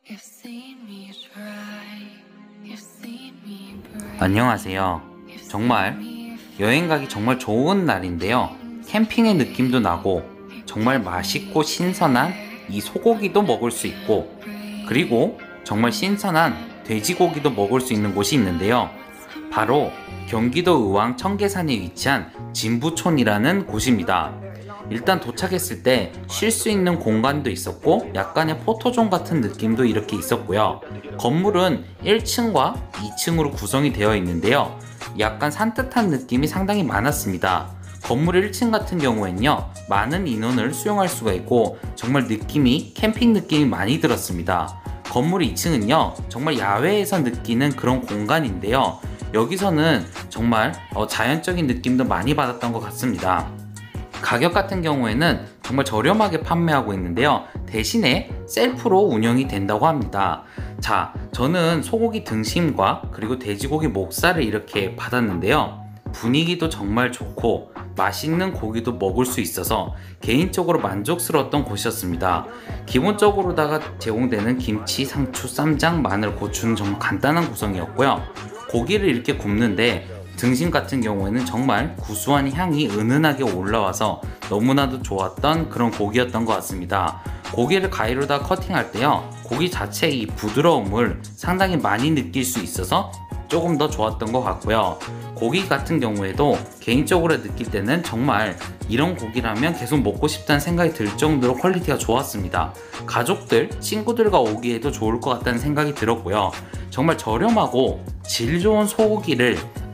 안녕하세요. 정말 여행 가기 정말 좋은 날인데요. 캠핑의 느낌도 나고 정말 맛있고 신선한 이 소고기도 먹을 수 있고, 그리고 정말 신선한 돼지고기도 먹을 수 있는 곳이 있는데요. 바로 경기도 의왕 청계산에 위치한 진부촌이라는 곳입니다. 일단 도착했을 때 쉴 수 있는 공간도 있었고 약간의 포토존 같은 느낌도 이렇게 있었고요. 건물은 1층과 2층으로 구성이 되어 있는데요. 약간 산뜻한 느낌이 상당히 많았습니다. 건물 1층 같은 경우에는요, 많은 인원을 수용할 수가 있고 정말 느낌이 캠핑 느낌이 많이 들었습니다. 건물 2층은요 정말 야외에서 느끼는 그런 공간인데요, 여기서는 정말 자연적인 느낌도 많이 받았던 것 같습니다. 가격 같은 경우에는 정말 저렴하게 판매하고 있는데요, 대신에 셀프로 운영이 된다고 합니다. 자, 저는 소고기 등심과 그리고 돼지고기 목살을 이렇게 받았는데요, 분위기도 정말 좋고 맛있는 고기도 먹을 수 있어서 개인적으로 만족스러웠던 곳이었습니다. 기본적으로다가 제공되는 김치, 상추, 쌈장, 마늘, 고추는 정말 간단한 구성이었고요. 고기를 이렇게 굽는데 등심 같은 경우에는 정말 구수한 향이 은은하게 올라와서 너무나도 좋았던 그런 고기였던 것 같습니다. 고기를 가위로다 커팅할 때요, 고기 자체의 이 부드러움을 상당히 많이 느낄 수 있어서 조금 더 좋았던 것 같고요. 고기 같은 경우에도 개인적으로 느낄 때는 정말 이런 고기라면 계속 먹고 싶다는 생각이 들 정도로 퀄리티가 좋았습니다. 가족들, 친구들과 오기에도 좋을 것 같다는 생각이 들었고요. 정말 저렴하고 질 좋은 소고기를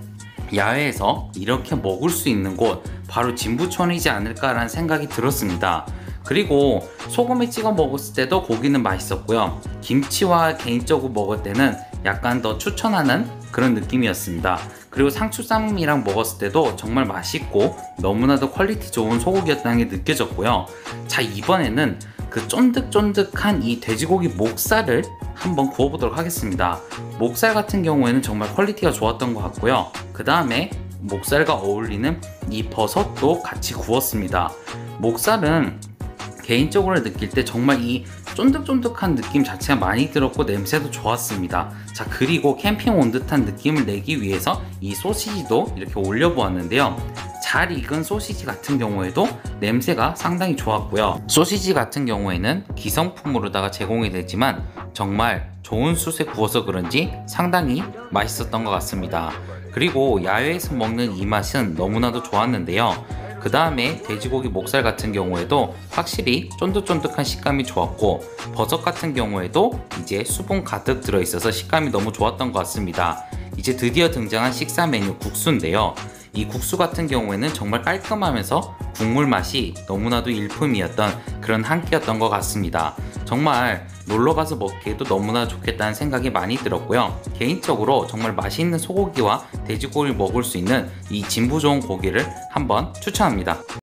야외에서 이렇게 먹을 수 있는 곳, 바로 진부촌이지 않을까라는 생각이 들었습니다. 그리고 소금에 찍어 먹었을 때도 고기는 맛있었고요. 김치와 개인적으로 먹을 때는 약간 더 추천하는 그런 느낌이었습니다. 그리고 상추쌈이랑 먹었을 때도 정말 맛있고 너무나도 퀄리티 좋은 소고기였다는 게 느껴졌고요. 자, 이번에는 그 쫀득쫀득한 이 돼지고기 목살을 한번 구워보도록 하겠습니다. 목살 같은 경우에는 정말 퀄리티가 좋았던 것 같고요. 그 다음에 목살과 어울리는 이 버섯도 같이 구웠습니다. 목살은 개인적으로 느낄 때 정말 이 쫀득쫀득한 느낌 자체가 많이 들었고 냄새도 좋았습니다. 자, 그리고 캠핑 온 듯한 느낌을 내기 위해서 이 소시지도 이렇게 올려보았는데요, 잘 익은 소시지 같은 경우에도 냄새가 상당히 좋았고요. 소시지 같은 경우에는 기성품으로다가 제공이 되지만 정말 좋은 숯에 구워서 그런지 상당히 맛있었던 것 같습니다. 그리고 야외에서 먹는 이 맛은 너무나도 좋았는데요, 그 다음에 돼지고기 목살 같은 경우에도 확실히 쫀득쫀득한 식감이 좋았고, 버섯 같은 경우에도 이제 수분 가득 들어있어서 식감이 너무 좋았던 것 같습니다. 이제 드디어 등장한 식사 메뉴 국수인데요, 이 국수 같은 경우에는 정말 깔끔하면서 국물 맛이 너무나도 일품이었던 그런 한 끼였던 것 같습니다. 정말 놀러가서 먹기에도 너무나 좋겠다는 생각이 많이 들었고요. 개인적으로 정말 맛있는 소고기와 돼지고기를 먹을 수 있는 이 진부 좋은 고기를 한번 추천합니다.